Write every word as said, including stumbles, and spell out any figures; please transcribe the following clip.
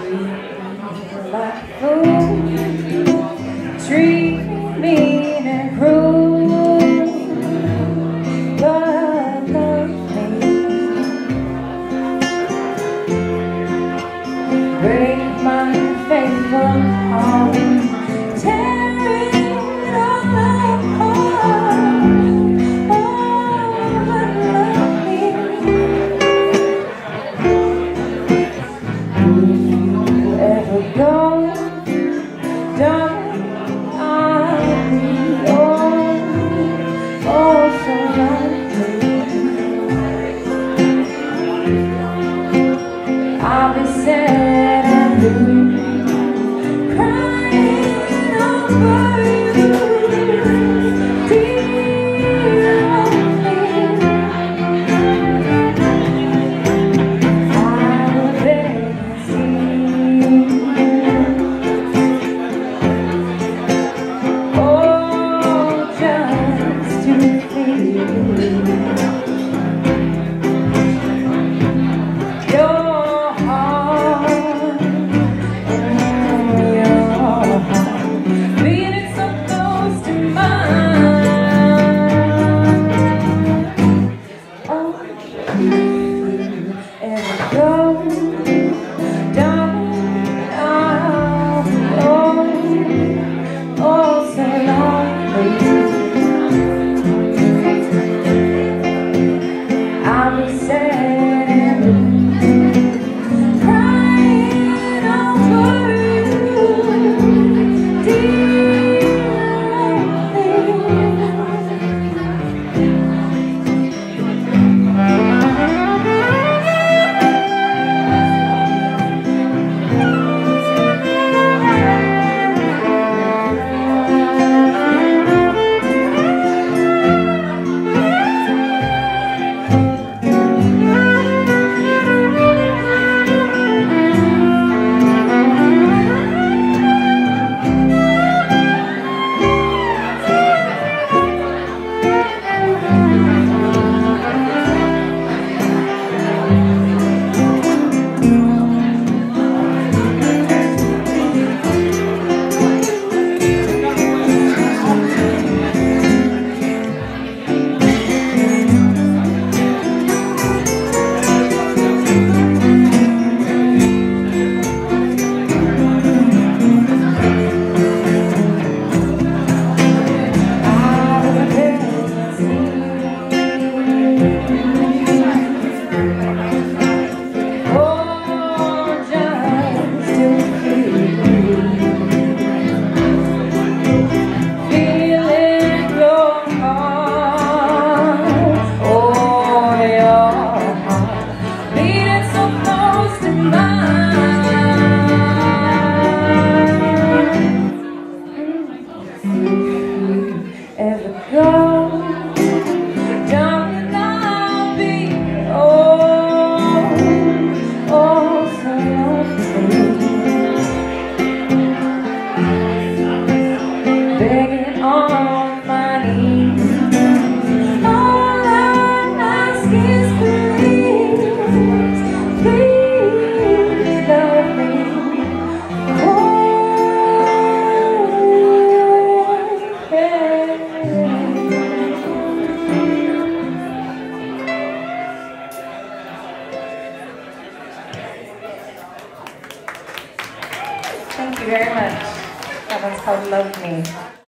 like a fool, treat me mean and cruel, but love me. Break my faithful heart, tear it all apart. Oh, but love me. If you ever go, darling, I'll be oh, oh so lonely. I'll be sad and blue, crying over you, dear only. I will beg and see, oh, just to feel your heart, your heart beating so close to mine. Oh, if you ever go, darling, I'll be oh, oh so lonely. I'll be sad and blue, crying over you, dear ever go, darling, I'll be oh, oh so lonely, begging on my knees. All I ask is please, please love me. Oh, thank you very much. That one's called Love Me.